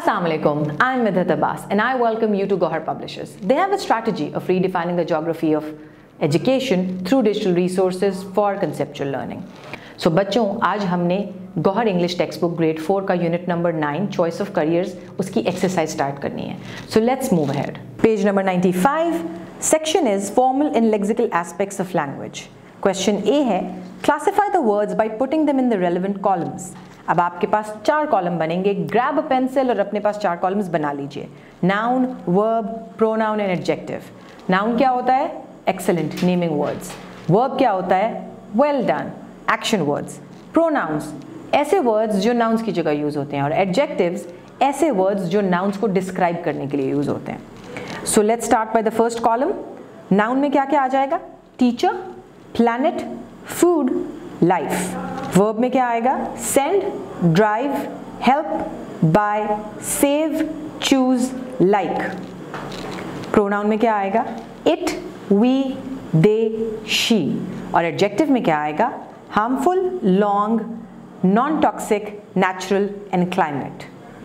Assalamu alaikum, I'm Midhat Abbas and I welcome you to Gohar Publishers. They have a strategy of redefining the geography of education through digital resources for conceptual learning. So बच्चों, आज हमने Gauhar English textbook grade 4 का unit number 9 choice of careers उसकी exercise start करनी है. So let's move ahead. Page number 95 section is formal and lexical aspects of language. Question A है classify the words by putting them in the relevant columns. अब आपके पास 4 column बनेंगे. Grab a pencil और अपने पास 4 कॉलम्स बना लीजिए. Noun, verb, pronoun and adjective. Noun क्या होता है? Excellent, naming words. वर्ब क्या होता है? Well done, action words. Pronouns ऐसे वर्ड्स जो नाउन्स की जगह यूज होते हैं, और एडजेक्टिव्स ऐसे वर्ड्स जो नाउन्स को डिस्क्राइब करने के लिए यूज होते हैं. So let's start by the first column. Noun में क्या क्या आ जाएगा? Teacher, planet, food, life. Verb में क्या आएगा? Send, drive, help, buy, save, choose, like. Pronoun में क्या आएगा? It, we, they, she. और एडजेक्टिव में क्या आएगा? Harmful, long, non-toxic, natural and climate.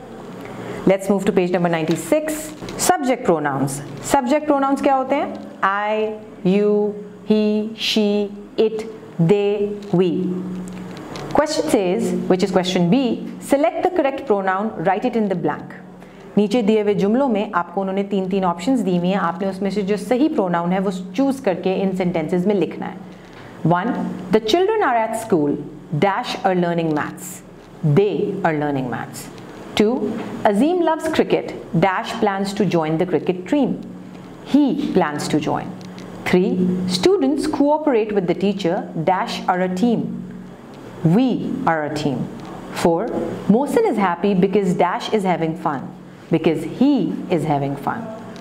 Let's move to page number 96. Subject pronouns. Subject pronouns क्या होते हैं? I, you, he, she, it, they, we. Question says, which is question B, select the correct pronoun, write it in the blank. नीचे दिए हुए जुमलों में आपको उन्होंने 3 options दी हुई हैं. आपने उसमें से जो सही प्रोनाउन है वो चूज करके इन सेंटेंसेस में लिखना है. 1. The children are at school. Dash are learning maths. They are learning maths. 2. Azim loves cricket. Dash plans to join the cricket team. He plans to join. 3. Students cooperate with the teacher. Dash are a team. We are a team. 4. Mohsin is happy because Dash is having fun. Because he is having fun.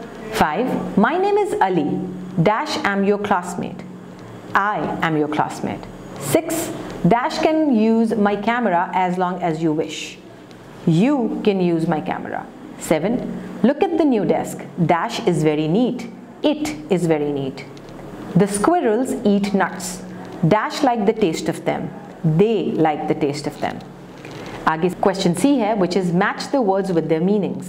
5. My name is Ali. Dash am your classmate. I am your classmate. 6. Dash can use my camera as long as you wish. You can use my camera. 7. Look at the new desk. Dash is very neat. It is very neat. The squirrels eat nuts. Dash like the taste of them. They like the taste of them. आगे question C है which is match the words with their meanings.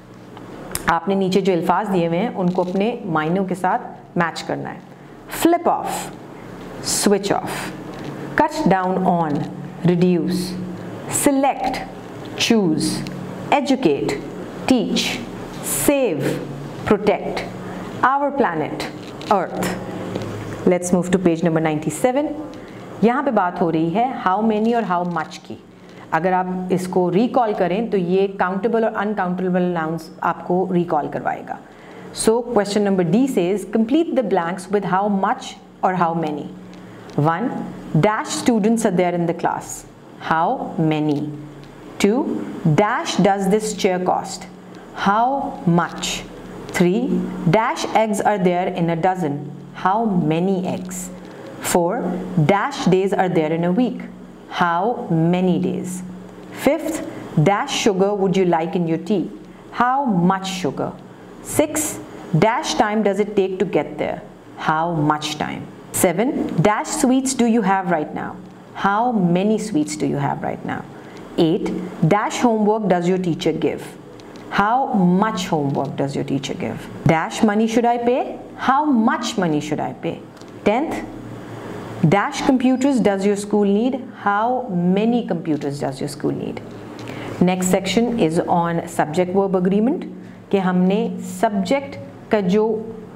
आपने नीचे जो अल्फाज दिए हुए हैं उनको अपने मायनों के साथ मैच करना है. Flip off, switch off, cut down on, reduce, select, choose, educate, teach, save, protect, our planet, earth. Let's move to page number 97. यहाँ पे बात हो रही है how many और how much की. अगर आप इसको रिकॉल करें तो ये काउंटेबल और अनकाउंटेबल नाउन्स आपको रिकॉल करवाएगा. So question number D says complete the blanks with how much or how many. 1. Dash students are there in the class. How many? 2. Dash does this chair cost? How much? 3. Dash eggs are there in a dozen. How many eggs? 4. Dash days are there in a week. How many days? 5th. Dash sugar would you like in your tea? How much sugar? 6. Dash time does it take to get there? How much time? 7. Dash sweets do you have right now? How many sweets do you have right now? 8. Dash homework does your teacher give? How much homework does your teacher give? Dash money should I pay? How much money should I pay? 10th. Dash computers does your school need? How many computers does your school need? Next section is on subject verb agreement कि हमने subject का जो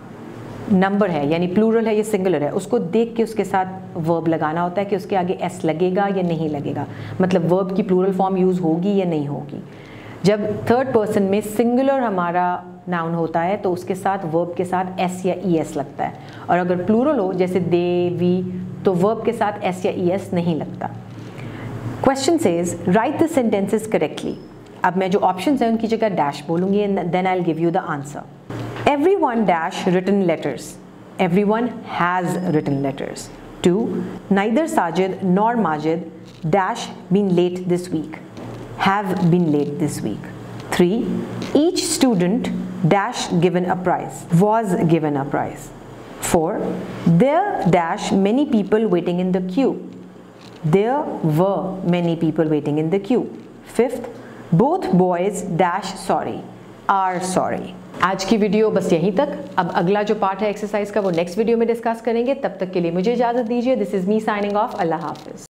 number है यानी plural है या singular है उसको देख के उसके साथ वर्ब लगाना होता है कि उसके आगे एस लगेगा या नहीं लगेगा, मतलब वर्ब की प्लूरल फॉर्म यूज़ होगी या नहीं होगी. जब थर्ड पर्सन में सिंगुलर हमारा नाउन होता है तो उसके साथ वर्ब के साथ एस या ई एस लगता है, और अगर प्लूरल हो जैसे दे, वी, तो वर्ब के साथ एस या ई एस नहीं लगता. Question says write the sentences correctly. अब मैं जो ऑप्शन है उनकी जगह डैश बोलूँगी and then I will give you the answer. Everyone dash written letters. Everyone has written letters. 2. Neither Sajid nor Majid dash been late this week. Have been late this week. 3. Each student dash given a prize. Was given a prize. 4. There dash many people waiting in the queue. There were many people waiting in the queue. 5th. Both boys dash sorry are sorry. आज की video बस यहीं तक। अब अगला जो part है exercise का वो नेक्स्ट वीडियो में डिस्कस करेंगे। तब तक के लिए मुझे इजाज़त दीजिए। This is me signing off. अल्लाह हाफिज़।